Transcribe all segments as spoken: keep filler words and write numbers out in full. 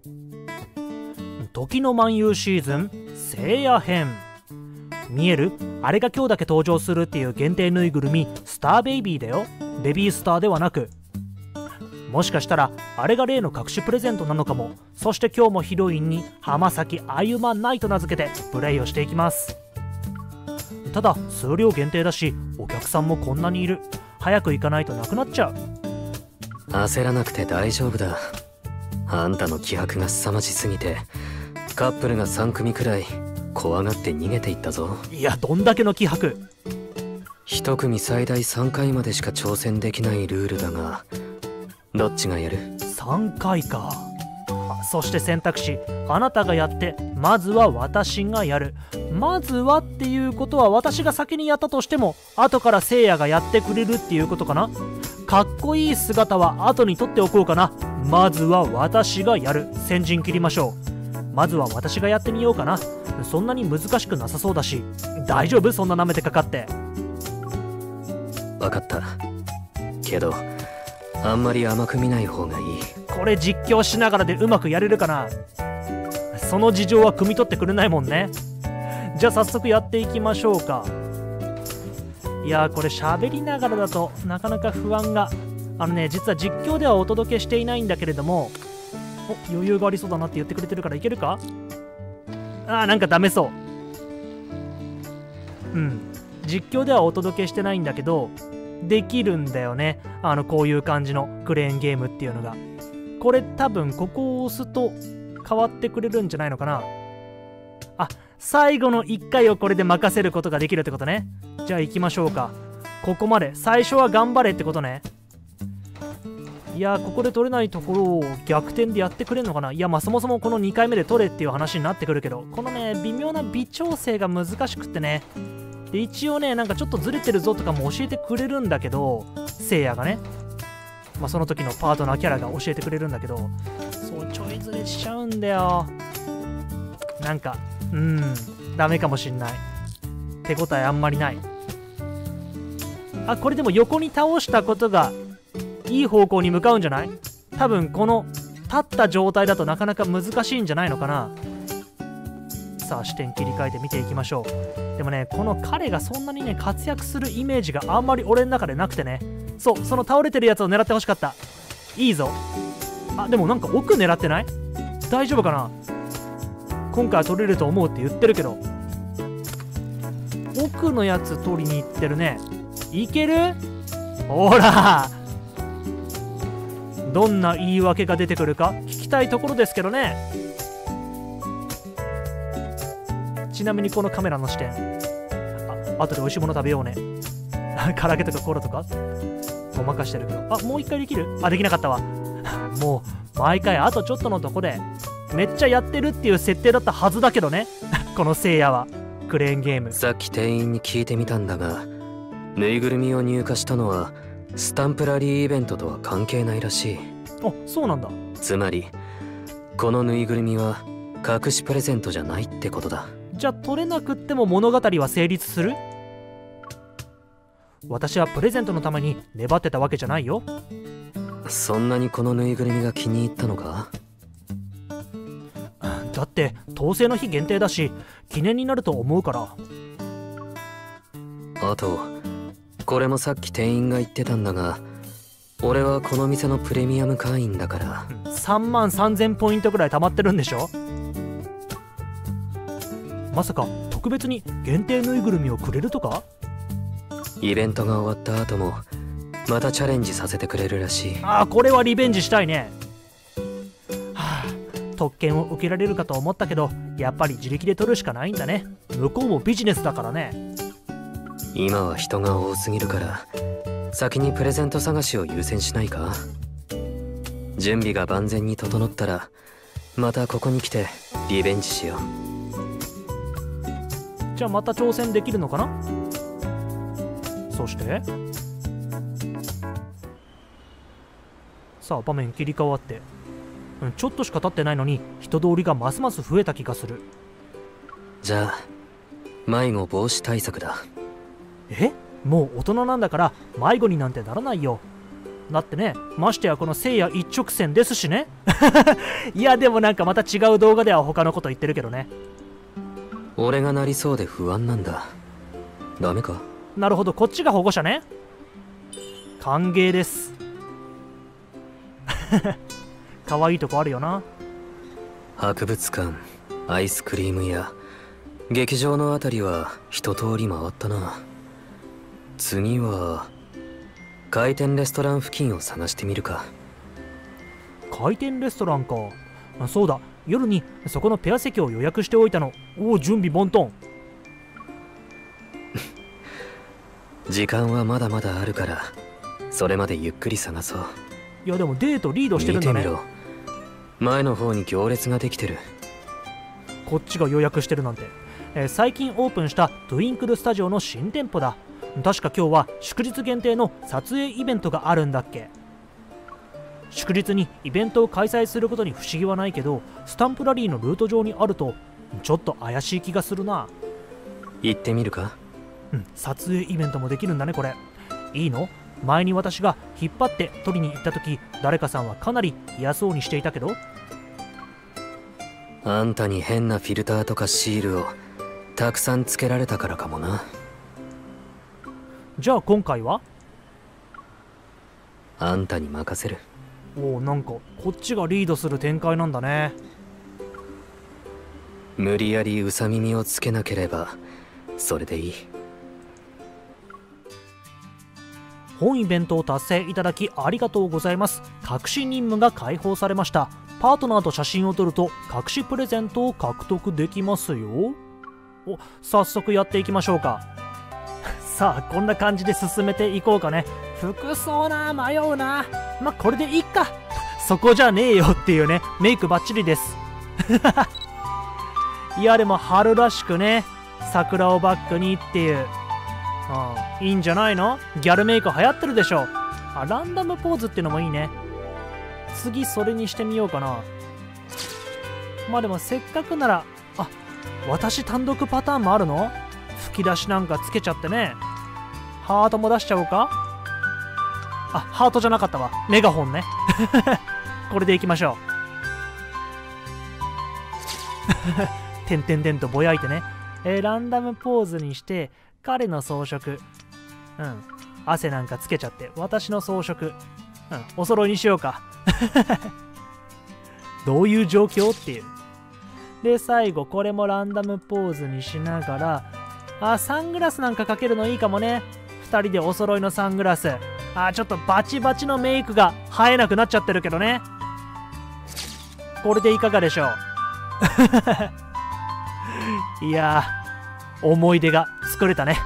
時の漫遊シーズン聖夜編。見える？あれが今日だけ登場するっていう限定ぬいぐるみスターベイビーだよ。ベビースターではなく。もしかしたらあれが例の隠しプレゼントなのかも。そして今日もヒロインに浜崎あゆまないと名付けてプレイをしていきます。ただ数量限定だしお客さんもこんなにいる。早く行かないとなくなっちゃう。 焦らなくて大丈夫だ。あんたの気迫が凄まじすぎてカップルがさん組くらい怖がって逃げていったぞ。 いや、どんだけの気迫。 いち組最大さんかいまでしか挑戦できないルールだが、どっちがやる？ さんかいか。そして選択肢、あなたがやってまずは私がやる。まずはっていうことは私が先にやったとしても後からせいやがやってくれるっていうことかな。かっこいい姿は後に取っておこうかな。まずは私がやる。先陣切りましょう。まずは私がやってみようかな。そんなに難しくなさそうだし。大丈夫？そんな舐めてかかって。 分かった。けどあんまり甘く見ない方がいい。 これ実況しながらでうまくやれるかな。その事情は汲み取ってくれないもんね。じゃあ早速やっていきましょうか。いやー、これ喋りながらだとなかなか不安が。あのね、実は実況ではお届けしていないんだけれども、お、余裕がありそうだなって言ってくれてるからいけるか。あー、なんかダメそう。うん、実況ではお届けしてないんだけどできるんだよね。あのこういう感じのクレーンゲームっていうのが。これ多分ここを押すと変わってくれるんじゃないのかな。あ、最後のいっかいをこれで任せることができるってことね。じゃあ行きましょうか。ここまで最初は頑張れってことね。いやー、ここで取れないところを逆転でやってくれるのかな。いや、まあそもそもこのにかいめで取れっていう話になってくるけど、このね微妙な微調整が難しくってね。で一応ね、なんかちょっとずれてるぞとかも教えてくれるんだけど、せいやがね、まあ、その時のパートナーキャラが教えてくれるんだけど、そうちょいずれしちゃうんだよ。なんかうーんダメかもしんない。手応えあんまりない。あ、これでも横に倒したことがいい方向に向かうんじゃない？多分この立った状態だとなかなか難しいんじゃないのかな。さあ視点切り替えて見ていきましょう。でもね、この彼がそんなにね活躍するイメージがあんまり俺の中でなくてね。そう、その倒れてるやつを狙ってほしかった。いいぞ。あ、でもなんか奥狙ってない？大丈夫かな。今回は取れると思うって言ってるけど、奥のやつ取りに行ってるね。いける？ほら、どんな言い訳が出てくるか聞きたいところですけどね。ちなみにこのカメラの視点、あ、後で美味しいもの食べようね。唐揚げとかコーラとかごまかしてるけど、あ、もう一回できる？あ、できなかったわ。もう毎回あとちょっとのとこでめっちゃやってるっていう設定だったはずだけどね。このせいやはクレーンゲーム。 さっき店員に聞いてみたんだが、ぬいぐるみを入荷したのはスタンプラリーイベントとは関係ないらしい。 あ、そうなんだ。 つまりこのぬいぐるみは隠しプレゼントじゃないってことだ。 じゃあ取れなくっても物語は成立する？私はプレゼントのために粘ってたわけじゃないよ。 そんなにこのぬいぐるみが気に入ったのか？ だって当選の日限定だし記念になると思うから。 あとこれもさっき店員が言ってたんだが、俺はこの店のプレミアム会員だから。 さんまんさんぜんポイントくらい溜まってるんでしょ。まさか特別に限定ぬいぐるみをくれるとか？ イベントが終わった後もまたチャレンジさせてくれるらしい。 ああ、これはリベンジしたいね。はあ、特権を受けられるかと思ったけどやっぱり自力で取るしかないんだね。向こうもビジネスだからね。 今は人が多すぎるから先にプレゼント探しを優先しないか。準備が万全に整ったらまたここに来てリベンジしよう。 じゃあまた挑戦できるのかな。そしてさあ場面切り替わって、うん、ちょっとしか経ってないのに人通りがますます増えた気がする。 じゃあ迷子防止対策だ。 え、もう大人なんだから迷子になんてならないよ。 だってね、ましてやこの聖夜一直線ですしね。いやでもなんかまた違う動画では他のこと言ってるけどね。 俺がなりそうで不安なんだ。ダメか？ なるほど、こっちが保護者ね。歓迎です。可愛いとこあるよな。 博物館、アイスクリーム屋、劇場のあたりは一通り回ったな。次は回転レストラン付近を探してみるか。 回転レストランか。あ、そうだ、夜にそこのペア席を予約しておいたの。おお、準備ボントン。 時間はまだまだあるから、それまでゆっくり探そう。 いやでもデートリードしてるんだね。 見てみろ、前の方に行列ができてる。 こっちが予約してるなんて、えー最近オープンしたトゥインクルスタジオの新店舗だ。確か今日は祝日限定の撮影イベントがあるんだっけ。祝日にイベントを開催することに不思議はないけど、スタンプラリーのルート上にあるとちょっと怪しい気がするな。 行ってみるか？ うん、撮影イベントもできるんだねこれ。いいの？前に私が引っ張って取りに行った時、誰かさんはかなり嫌そうにしていたけど。 あんたに変なフィルターとかシールをたくさんつけられたからかもな。 じゃあ今回はあんたに任せる。 おお、なんかこっちがリードする展開なんだね。 無理やりうさ耳をつけなければそれでいい。 本イベントを達成いただきありがとうございます。隠し任務が解放されました。パートナーと写真を撮ると隠しプレゼントを獲得できますよ。お、早速やっていきましょうか。さあ、こんな感じで進めていこうかね。服装な、迷うな。まあこれでいいか。そこじゃねえよっていうね。メイクバッチリです。いやでも春らしくね、桜をバックにっていう、うん、いいんじゃないの。ギャルメイク流行ってるでしょ。あ、ランダムポーズっていうのもいいね。次それにしてみようかな。まあでもせっかくなら、あ、私単独パターンもあるの？吹き出しなんかつけちゃってね。ハートも出しちゃおうか。あ、ハートじゃなかったわ、メガホンね。これでいきましょう。てんてんてんとぼやいてね、えー、ランダムポーズにして彼の装飾、うん、汗なんかつけちゃって私の装飾、うん、お揃いにしようか。どういう状況っていう。で最後これもランダムポーズにしながら、あ、サングラスなんかかけるのいいかもね。ふたりでお揃いのサングラス。あ、ちょっとバチバチのメイクが映えなくなっちゃってるけどね。これでいかがでしょう。いやー、思い出が作れたね。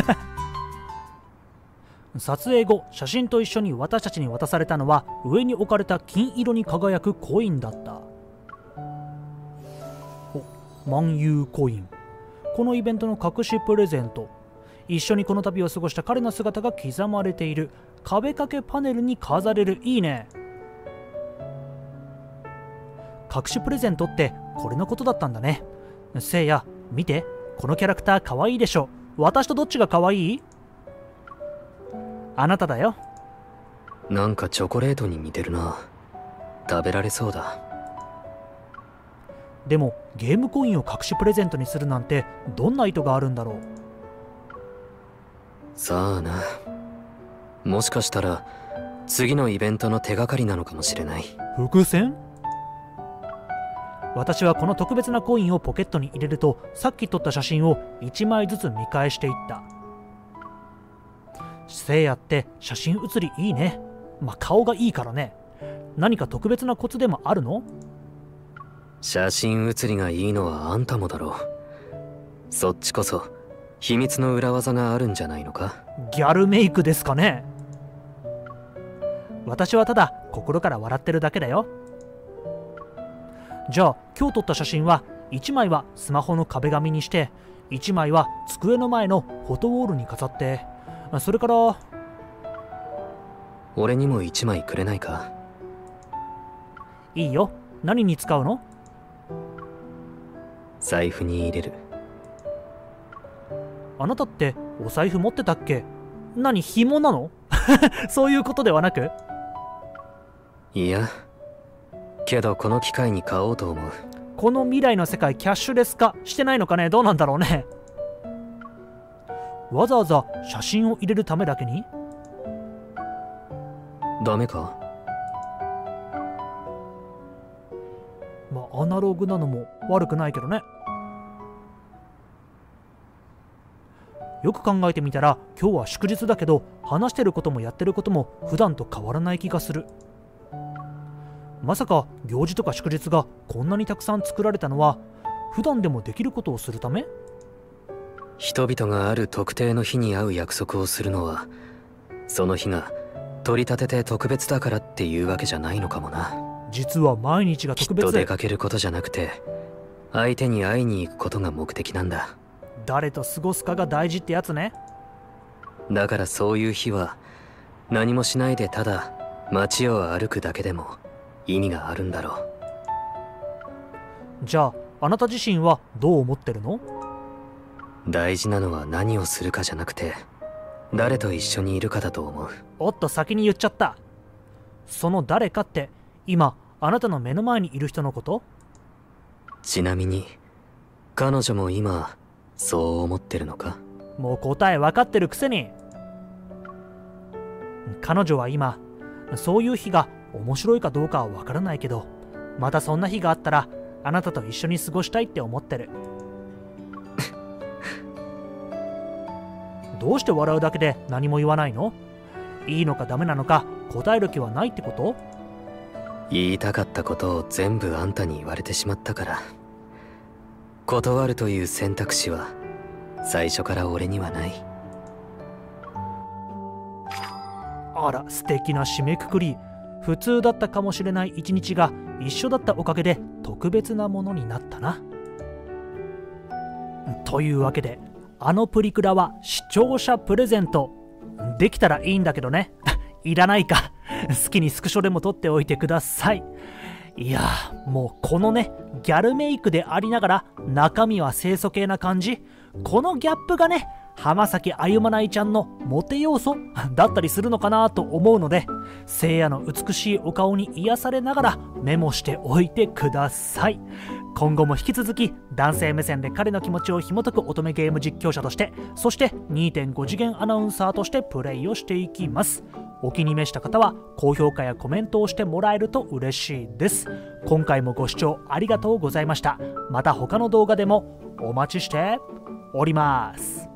撮影後、写真と一緒に私たちに渡されたのは上に置かれた金色に輝くコインだった。お、万有コイン。このイベントの隠しプレゼント。一緒にこの旅を過ごした彼の姿が刻まれている。壁掛けパネルに飾れる。いいね。隠しプレゼントってこれのことだったんだね。せいや、見て、このキャラクターかわいいでしょ。私とどっちがかわいい？あなただよ。 なんかチョコレートに似てるな。食べられそうだ。 でもゲームコインを隠しプレゼントにするなんてどんな意図があるんだろう。 さあな、もしかしたら次のイベントの手がかりなのかもしれない。 伏線？私はこの特別なコインをポケットに入れると、さっき撮った写真をいちまいずつ見返していった。せいやって写真写りいいね。まあ顔がいいからね。何か特別なコツでもあるの？ 写真写りがいいのはあんたもだろう。そっちこそ秘密の裏技があるんじゃないのか？ ギャルメイクですかね。私はただ心から笑ってるだけだよ。じゃあ今日撮った写真はいちまいはスマホの壁紙にして、いちまいは机の前のフォトウォールに飾って、それから俺にもいちまいくれないか？ いいよ。何に使うの？ 財布に入れる。 あなたってお財布持ってたっけ？何、紐なの？そういうことではなく？ いやけどこの機会に買おうと思う。 この未来の世界キャッシュレス化してないのかね。どうなんだろうね。わざわざ写真を入れるためだけにダメか。 まあアナログなのも悪くないけどね。よく考えてみたら今日は祝日だけど話してることもやってることも普段と変わらない気がする。まさか行事とか祝日がこんなにたくさん作られたのは普段でもできることをするため？ 人々がある特定の日に会う約束をするのはその日が取り立てて特別だからっていうわけじゃないのかもな。 実は毎日が特別で、 きっと出かけることじゃなくて相手に会いに行くことが目的なんだ。 誰と過ごすかが大事ってやつね。 だからそういう日は何もしないでただ街を歩くだけでも意味があるんだろう。 じゃああなた自身はどう思ってるの？ 大事なのは何をするかじゃなくて誰と一緒にいるかだと思う。 おっと先に言っちゃった。その誰かって今あなたの目の前にいる人のこと？ ちなみに彼女も今そう思ってるのか？ もう答え分かってるくせに。彼女は今そういう日が面白いかどうかは分からないけどまたそんな日があったらあなたと一緒に過ごしたいって思ってる。どうして笑うだけで何も言わないの？いいのかダメなのか答える気はないってこと？ 言いたかったことを全部あんたに言われてしまったから断るという選択肢は最初から俺にはない。 あら素敵な締めくくり。普通だったかもしれない一日が一緒だったおかげで特別なものになったな。というわけであのプリクラは視聴者プレゼントできたらいいんだけどね。いらないか。好きにスクショでも撮っておいてください。いやーもうこのねギャルメイクでありながら中身は清楚系な感じ、このギャップがね浜崎あゆまないちゃんのモテ要素だったりするのかなと思うので聖夜の美しいお顔に癒されながらメモしておいてください。今後も引き続き男性目線で彼の気持ちを紐解く乙女ゲーム実況者としてそして にてんご 次元アナウンサーとしてプレイをしていきます。お気に召した方は高評価やコメントをしてもらえると嬉しいです。今回もご視聴ありがとうございました。また他の動画でもお待ちしております。